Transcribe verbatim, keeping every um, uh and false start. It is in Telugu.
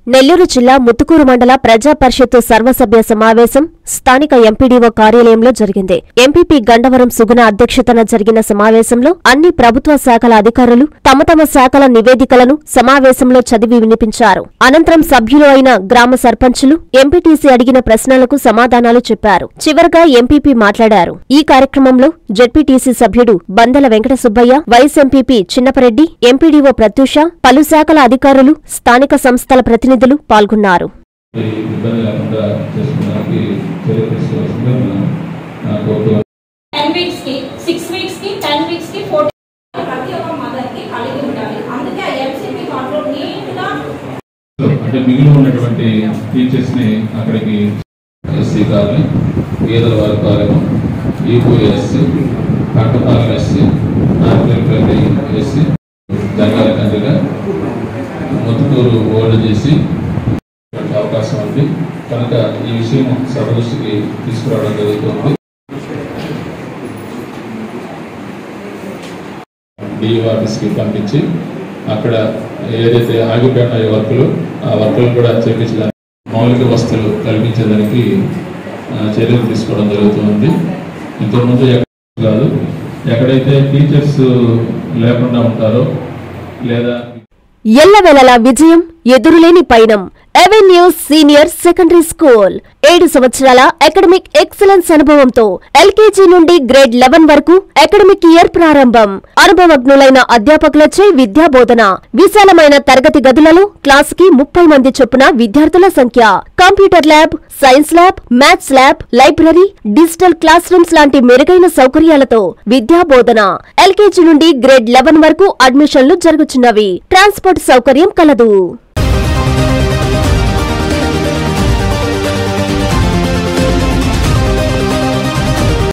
నెల్లూరు జిల్లా ముత్తుకూరు మండల ప్రజా పరిషత్తు సర్వసభ్య సమావేశం స్థానిక ఎంపీడీఓ కార్యాలయంలో జరిగింది. ఎంపీపీ గండవరం సుగుణ అధ్యక్షతన జరిగిన సమావేశంలో అన్ని ప్రభుత్వ శాఖల అధికారులు తమ తమ శాఖల నివేదికలను సమావేశంలో చదివి వినిపించారు. అనంతరం సభ్యులు అయిన గ్రామ సర్పంచులు ఎంపీటీసీ అడిగిన ప్రశ్నలకు సమాధానాలు చెప్పారు. చివరగా ఎంపీపీ మాట్లాడారు. ఈ కార్యక్రమంలో జెడ్పీటీసీ సభ్యుడు Bandala Venkata Subbaiah, vice MPP Chinnapareddy, MPDO Prathyusha, పలు శాఖల అధికారులు, స్థానిక సంస్థల ప్రతినిధులు పాల్గొన్నారు. అంటే మిగిలి ఉన్నటువంటి టీచర్స్ ని అక్కడికి ఎస్సీ కాలనీ, గీదల వారి colony, EPS, Kantapalem SC, Narpalli SC, Jangala Kandriga Muthukuru old చేసి అవకాశం ఉంది కనుక ఈ విషయం సభ దృష్టికి తీసుకురావడం జరుగుతుంది. డిఈ ఆఫీస్కి పంపించి అక్కడ ఏదైతే ఆగిపోయిన వర్కులు ఆ వర్కులు కూడా చేపించడానికి, మౌలిక వసతులు కల్పించేదానికి చర్యలు తీసుకోవడం జరుగుతుంది. ఇంతకుముందు ఎక్కడ కాదు, ఎక్కడైతే టీచర్స్ లేకుండా ఉంటారో లేదా ఎల్లవేళలా విజయం, ఎదురులేని పయనం. ఎవెన్యూ సీనియర్ సెకండరీ స్కూల్ ఏడు సంవత్సరాల అకాడమిక్ ఎక్సలెన్స్ అనుభవంతో ఎల్కేజీ నుండి గ్రేడ్ లెవెన్ వరకు అకాడమిక్ ఇయర్ ప్రారంభం. అనుభవజ్ఞులైన అధ్యాపకులచే విద్యాబోధన. విశాలమైన తరగతి గదులలో క్లాస్ కి ముప్పై మంది చొప్పున విద్యార్థుల సంఖ్య. Computer lab, science lab, maths lab, library, digital class rooms లాంటి మెరుగైన సౌకర్యాలతో విద్యాబోధన. ఎల్కేజీ నుండి గ్రేడ్ లెవెన్ వరకు అడ్మిషన్లు జరుగుతున్నవి. ట్రాన్స్పోర్ట్ సౌకర్యం కలదు.